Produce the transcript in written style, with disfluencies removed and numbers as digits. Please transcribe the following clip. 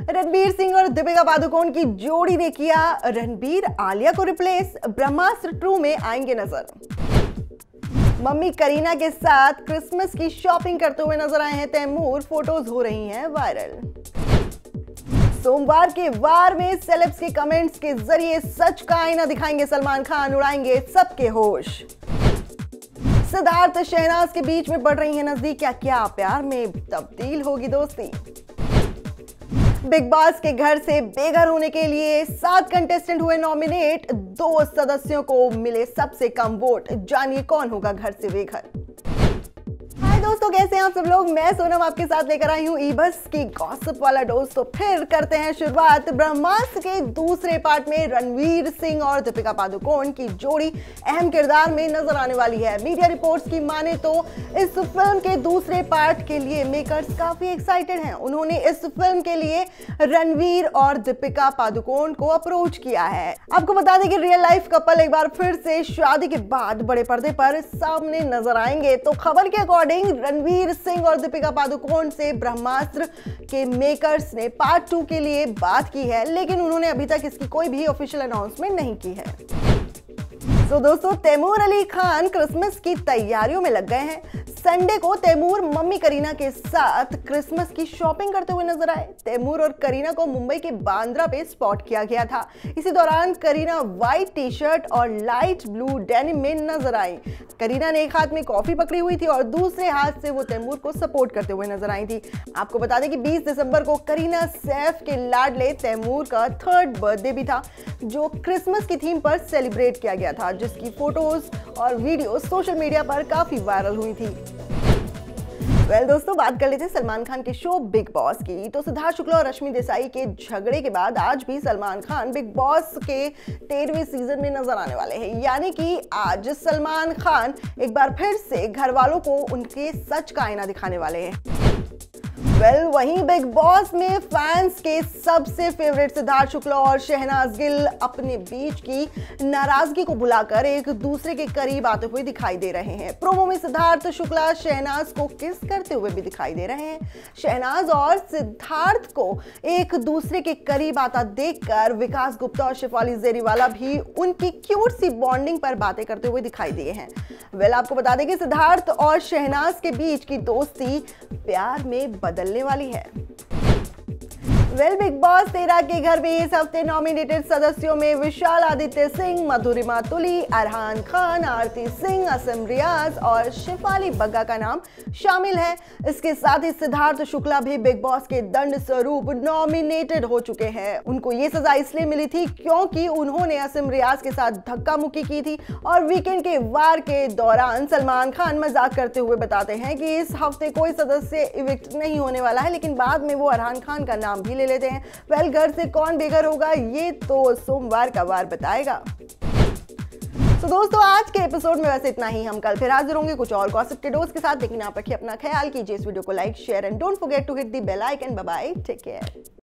रणबीर सिंह और दीपिका पादुकोण की जोड़ी ने किया रणबीर आलिया को रिप्लेस, ब्रह्मास्त्र 2 में आएंगे नजर। मम्मी करीना के साथ क्रिसमस की शॉपिंग करते हुए नजर आए हैं तैमूर, फोटोज हो रही हैं वायरल। सोमवार के वार में सेलेब्स के कमेंट्स के जरिए सच का आईना दिखाएंगे सलमान खान, उड़ाएंगे सबके होश। सिद्धार्थ शहनाज के बीच में बढ़ रही है नजदीकियां, क्या प्यार में तब्दील होगी दोस्ती। बिग बॉस के घर से बेघर होने के लिए 7 कंटेस्टेंट हुए नॉमिनेट, 2 सदस्यों को मिले सबसे कम वोट, जानिए कौन होगा घर से बेघर। हाय दोस्तों, कैसे हैं आप सब लोग। मैं सोनम आपके साथ लेकर आई हूँ ई-बस की गॉसिप वाला डोज। तो फिर करते हैं शुरुआत। ब्रह्मास्त्र के दूसरे पार्ट में रणवीर सिंह और दीपिका पादुकोण की जोड़ी अहम किरदार में नजर आने वाली है। मीडिया रिपोर्ट्स की माने तो इस फिल्म के दूसरे पार्ट के लिए मेकर्स काफी एक्साइटेड हैं। उन्होंने इस फिल्म के लिए रणवीर और दीपिका पादुकोण को अप्रोच किया है। आपको बता दें कि रियल लाइफ कपल एक बार फिर से शादी के बाद बड़े पर्दे पर सामने नजर आएंगे। तो खबर के अकॉर्डिंग रणवीर सिंह और दीपिका पादुकोण से ब्रह्मास्त्र के मेकर्स ने पार्ट 2 के लिए बात की है, लेकिन उन्होंने अभी तक इसकी कोई भी ऑफिशियल अनाउंसमेंट नहीं की है। तो दोस्तों, तैमूर अली खान क्रिसमस की तैयारियों में लग गए हैं। संडे को तैमूर मम्मी करीना के साथ क्रिसमस की शॉपिंग करते हुए नजर आए। तैमूर और करीना को मुंबई के बांद्रा पे स्पॉट किया गया था। इसी दौरान करीना व्हाइट टी शर्ट और लाइट ब्लू डेनिम में नजर आई। करीना ने एक हाथ में कॉफी पकड़ी हुई थी और दूसरे हाथ से वो तैमूर को सपोर्ट करते हुए नजर आई थी। आपको बता दें कि 20 दिसंबर को करीना सैफ के लाडले तैमूर का 3rd बर्थडे भी था, जो क्रिसमस की थीम पर सेलिब्रेट किया गया था, जिसकी फोटोज और वीडियो सोशल मीडिया पर काफी वायरल हुई थी। दोस्तों, बात कर लेते हैं सलमान खान के शो बिग बॉस की। तो सिद्धार्थ शुक्ला और रश्मि देसाई के झगड़े के बाद आज भी सलमान खान बिग बॉस के 13वें सीजन में नजर आने वाले हैं। यानी कि आज सलमान खान एक बार फिर से घर वालों को उनके सच का आईना दिखाने वाले हैं। वहीं बिग बॉस में फैंस के सबसे फेवरेट सिद्धार्थ शुक्ला और शहनाज गिल अपने बीच की नाराजगी को भुलाकर एक दूसरे के करीब आते हुए दिखाई दे रहे हैं। प्रोमो में सिद्धार्थ शुक्ला शहनाज को किस करते हुए भी दिखाई दे रहे हैं। शहनाज और सिद्धार्थ को एक दूसरे के करीब आता देखकर विकास गुप्ता और शेफाली जेरीवाला भी उनकी क्यूट सी बॉन्डिंग पर बातें करते हुए दिखाई दिए हैं। आपको बता दें कि सिद्धार्थ और शहनाज के बीच की दोस्ती प्यार में बदलने वाली है। बिग बॉस 13 के घर में इस हफ्ते नॉमिनेटेड सदस्यों में विशाल आदित्य सिंह, मधुरिमा तुली, अरहान खान, आरती सिंह, असम रियाज और शेफाली बग्गा का नाम शामिल है। इसके साथ ही सिद्धार्थ शुक्ला भी बिग बॉस के दंड स्वरूप नॉमिनेटेड हो चुके हैं। उनको ये सजा इसलिए मिली थी क्योंकि उन्होंने असम रियाज के साथ धक्का मुक्की की थी। और वीकेंड के वार के दौरान सलमान खान मजाक करते हुए बताते हैं कि इस हफ्ते कोई सदस्य इविक्ट नहीं होने वाला है, लेकिन बाद में वो अरहान खान का नाम भी लेते हैं। घर से कौन बेघर होगा ये तो सोमवार का वार बताएगा। तो दोस्तों, आज के एपिसोड में वैसे इतना ही। हम कल फिर हाजिर होंगे कुछ और गॉसिप के डोज के साथ, लेकिन आप रखिए अपना ख्याल, कीजिए इस वीडियो को like, share and don't forget to hit the bell icon. Bye bye, take care.